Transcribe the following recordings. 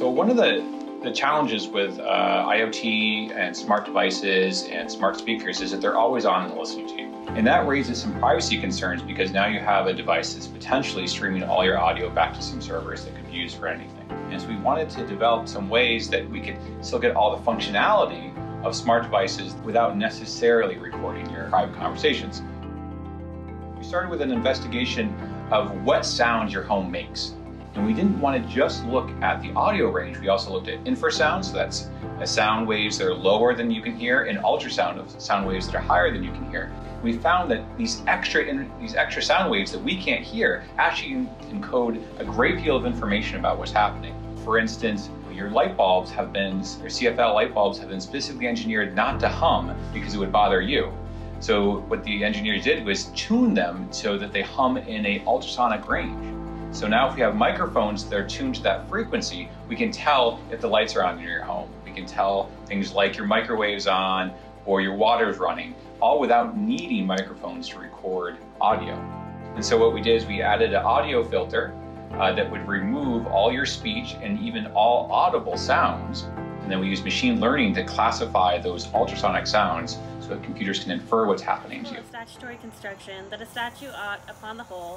So one of the challenges with IoT and smart devices and smart speakers is that they're always on and listening to you. And that raises some privacy concerns because now you have a device that's potentially streaming all your audio back to some servers that could be used for anything. And so we wanted to develop some ways that we could still get all the functionality of smart devices without necessarily recording your private conversations. We started with an investigation of what sounds your home makes. And we didn't want to just look at the audio range. We also looked at infrasound, so that's sound waves that are lower than you can hear, and ultrasound, sound waves that are higher than you can hear. We found that these extra sound waves that we can't hear actually encode a great deal of information about what's happening. For instance, your light bulbs your CFL light bulbs have been specifically engineered not to hum because it would bother you. So what the engineers did was tune them so that they hum in an ultrasonic range. So now if we have microphones that are tuned to that frequency, we can tell if the lights are on in your home. We can tell things like your microwave's on or your water's running, all without needing microphones to record audio. And so what we did is we added an audio filter that would remove all your speech and even all audible sounds. And then we used machine learning to classify those ultrasonic sounds so that computers can infer what's happening to you. Statutory construction that a statute ought, upon the whole.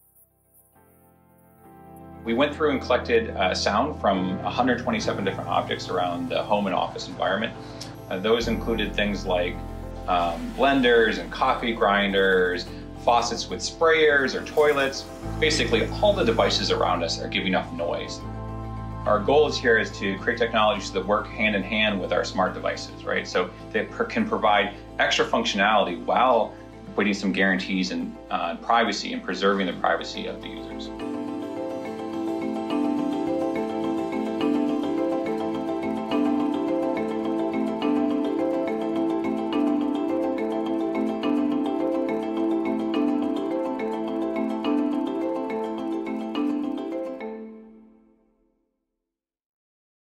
We went through and collected sound from 127 different objects around the home and office environment. Those included things like blenders and coffee grinders, faucets with sprayers or toilets. Basically, all the devices around us are giving off noise. Our goal here is to create technologies that work hand in hand with our smart devices, right? So they can provide extra functionality while putting some guarantees in privacy and preserving the privacy of the users.